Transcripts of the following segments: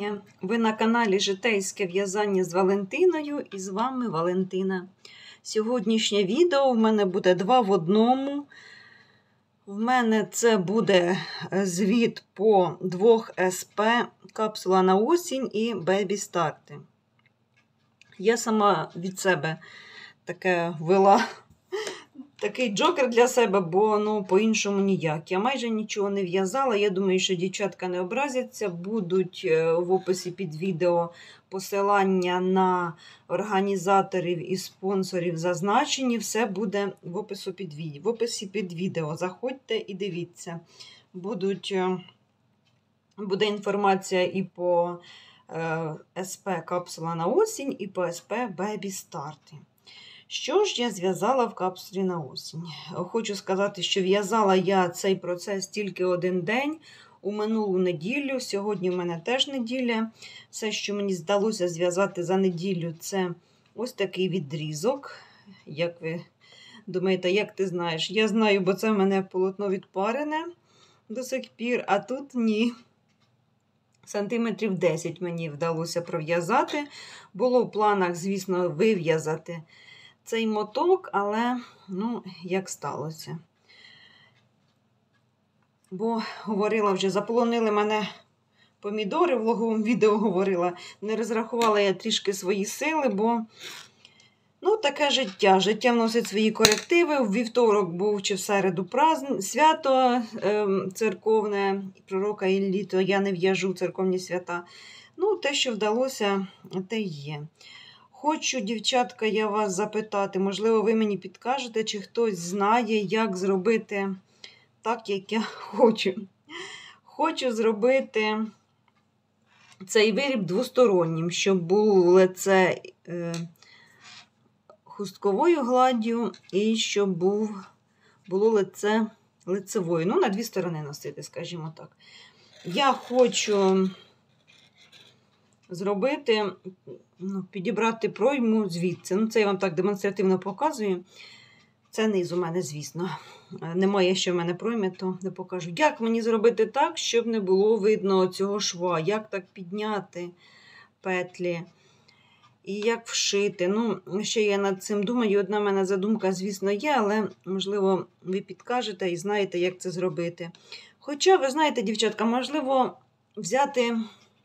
Ви на каналі Житейське в'язання з Валентиною і з вами Валентина. Сьогоднішнє відео в мене буде 2 в 1. В мене це буде звіт по 2 СП, капсула на осінь і бебі старти. Я сама від себе таке ввела такий джокер для себе, бо по-іншому ніяк. Я майже нічого не в'язала. Я думаю, що дівчатка не образяться. Будуть в описі під відео посилання на організаторів і спонсорів зазначені. Все буде в описі під відео. Заходьте і дивіться. Буде інформація і по СП капсула на осінь, і по СП бебі старти. Що ж я зв'язала в капсулі на осінь? Хочу сказати, що в'язала я цей процес тільки один день, у минулу неділю. Сьогодні в мене теж неділя. Все, що мені здалося зв'язати за неділю, це ось такий відрізок. Як ви думаєте, як ти знаєш? Я знаю, бо це в мене полотно відпарене до сих пір, а тут ні. Сантиметрів 10 мені вдалося пров'язати. Було в планах, звісно, вив'язати цей моток, але, як сталося. Бо, говорила вже, заполонили мене помідори, в влоговому відео говорила. Не розрахувала я трішки свої сили, бо, таке життя. Життя вносить свої корективи. В вівторок був чи в середу свято церковне, пророка Іллі, то я не в'яжу церковні свята. Те, що вдалося, те й є. Хочу, дівчатка, я вас запитати, можливо, ви мені підкажете, чи хтось знає, як зробити так, як я хочу. Хочу зробити цей виріб двостороннім, щоб було лице хустковою гладдю і щоб було лице лицевою. На 2 сторони носити, скажімо так. Я хочу зробити, підібрати пройму звідси. Це я вам так демонстративно показую. Це низ у мене, звісно. Немає ще в мене пройми, то не покажу. Як мені зробити так, щоб не було видно цього шва? Як так підняти петлі? І як вшити? Ще я над цим думаю. Одна в мене задумка, звісно, є, але, можливо, ви підкажете і знаєте, як це зробити. Хоча, ви знаєте, дівчатка, можливо, взяти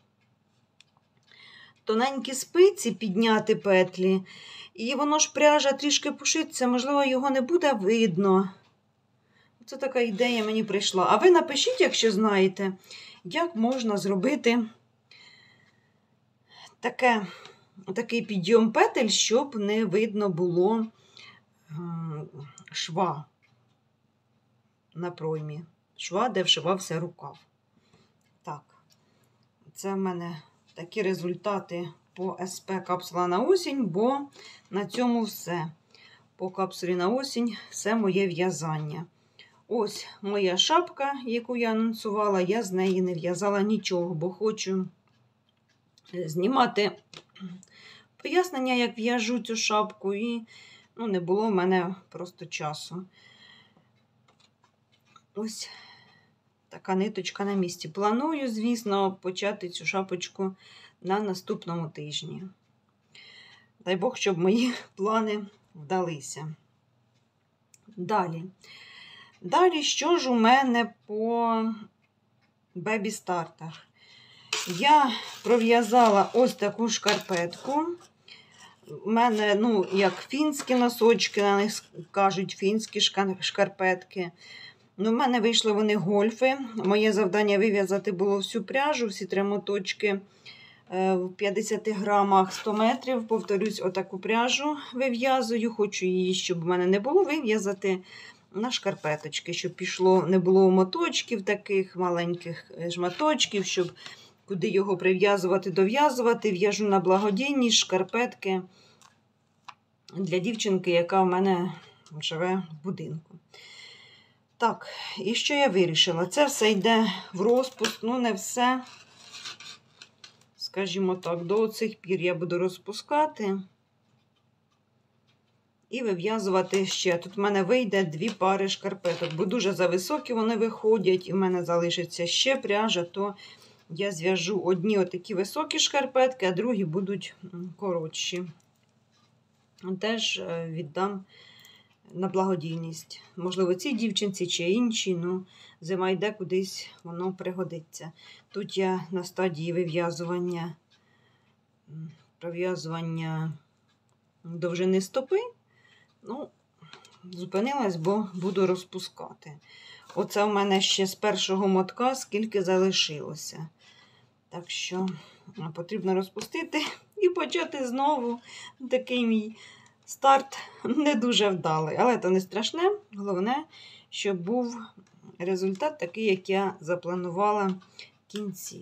тоненькі спиці, підняти петлі, і воно ж пряжа трішки пушиться, можливо, його не буде видно. Це така ідея мені прийшла. А ви напишіть, якщо знаєте, як можна зробити такий підйом петель, щоб не видно було шва на проймі. Шва, де вшивався рукав. Так, це в мене такі результати по СП капсула на осінь, бо на цьому все. По капсулі на осінь все моє в'язання. Ось моя шапка, яку я анонсувала, я з неї не в'язала нічого, бо хочу знімати пояснення, як в'яжу цю шапку, і не було в мене просто часу. Ось така ниточка на місці. Планую, звісно, почати цю шапочку на наступному тижні. Дай Бог, щоб мої плани вдалися. Далі, що ж у мене по бебі-стартах? Я пров'язала ось таку шкарпетку. У мене, як фінські носочки, на них кажуть фінські шкарпетки. У мене вийшли вони гольфи. Моє завдання вив'язати було всю пряжу, всі 3 моточки в 50 грамах 100 метрів. Повторюсь, отаку пряжу вив'язую. Хочу її, щоб в мене не було, вив'язати на шкарпеточки, щоб не було моточків таких маленьких шматочків, щоб куди його прив'язувати, дов'язувати. В'яжу на благодійність шкарпетки для дівчинки, яка в мене живе в будинку. Так, і що я вирішила? Це все йде в розпуск, не все. Скажімо так, до цих пір я буду розпускати і вив'язувати ще. Тут в мене вийде 2 пари шкарпеток, бо дуже зависокі вони виходять, і в мене залишиться ще пряжа, то я зв'яжу одні отакі високі шкарпетки, а другі будуть коротші. Теж віддам на благодійність. Можливо, цій дівчинці чи іншій, ну, зима йде кудись, воно пригодиться. Тут я на стадії пров'язування довжини стопи. Ну, зупинилась, бо буду розпускати. Оце в мене ще з першого мотка скільки залишилося. Так що потрібно розпустити і почати знову. Такий мій старт не дуже вдалий. Але це не страшне. Головне, щоб був результат такий, як я запланувала в кінці.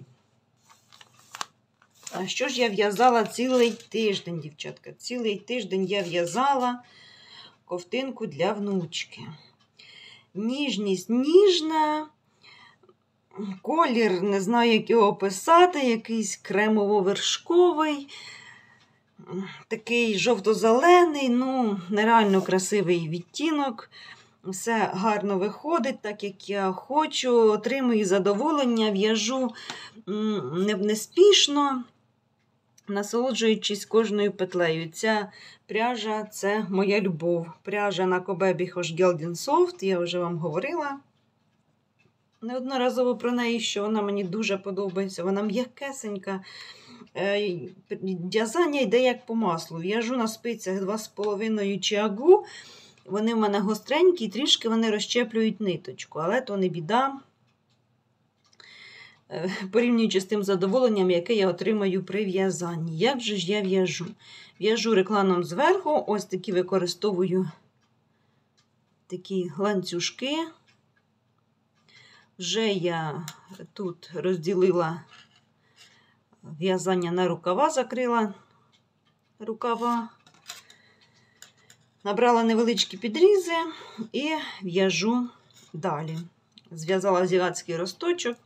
А що ж я в'язала цілий тиждень, дівчатка? Цілий тиждень я в'язала ковтинку для внучки. Ніжність ніжна, колір, не знаю, як його описати, якийсь кремово-вершковий, такий жовто-зелений, ну, нереально красивий відтінок. Все гарно виходить, так як я хочу, отримую задоволення, в'яжу неспішно, насолоджуючись кожною петлею. Ця пряжа – це моя любов. Пряжа на Кобебі Hochgelden Soft, я вже вам говорила неодноразово про неї, що вона мені дуже подобається. Вона м'якесенька. В'язання йде як по маслу. В'яжу на спицях 2,5 чиагу. Вони в мене гостренькі, і трішки вони розщеплюють ниточку. Але то не біда, порівнюючи з тим задоволенням, яке я отримаю при в'язанні. Як же ж я в'яжу? В'яжу регланом зверху, ось такі використовую такі ланцюжки. Вже я тут розділила в'язання на рукава, закрила рукава, набрала невеличкі підрізи і в'яжу далі. Зв'язала азіатський росточок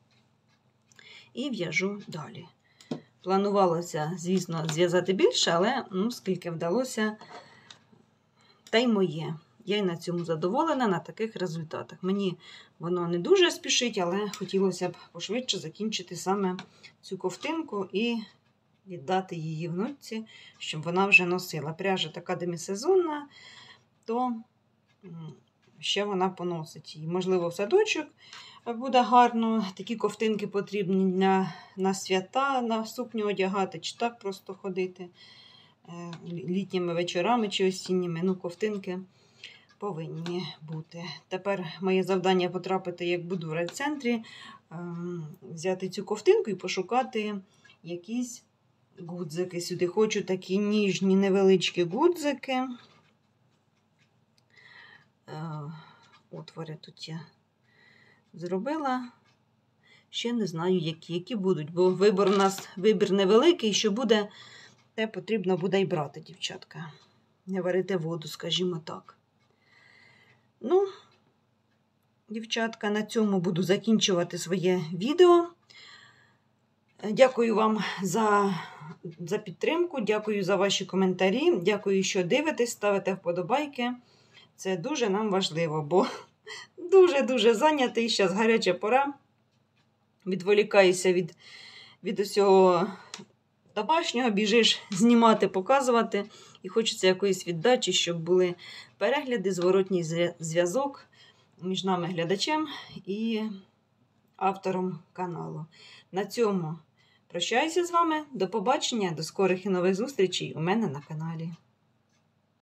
і в'яжу далі. Планувалося, звісно, зв'язати більше, але скільки вдалося, та й моє. Я й на цьому задоволена, на таких результатах. Мені воно не дуже спішить, але хотілося б пошвидше закінчити саме цю ковтинку і віддати її внучці, щоб вона вже носила. Пряжа така демісезонна, то ще вона поносить її. Можливо, в садочок буде гарно. Такі ковтинки потрібні на свята, на сукню одягати, чи так просто ходити літніми вечорами чи осінніми. Ну, ковтинки повинні бути. Тепер моє завдання потрапити, як буду в райцентрі, взяти цю ковтинку і пошукати якісь гудзики. Сюди хочу такі ніжні невеличкі гудзики. Отвори тут я зробила. Ще не знаю, які будуть, бо вибір невеликий, що буде, те потрібно буде й брати, дівчатка. Не варити воду, скажімо так. Ну, дівчатка, на цьому буду закінчувати своє відео. Дякую вам за підтримку, дякую за ваші коментарі, дякую, що дивитесь, ставите вподобайки. Це дуже нам важливо, бо дуже-дуже зайнятий, зараз гаряча пора. Відволікаюся від усього домашнього, біжиш знімати, показувати. І хочеться якоїсь віддачі, щоб були перегляди, зворотній зв'язок між нами, глядачем і автором каналу. На цьому прощаюся з вами. До побачення, до скорих і нових зустрічей у мене на каналі.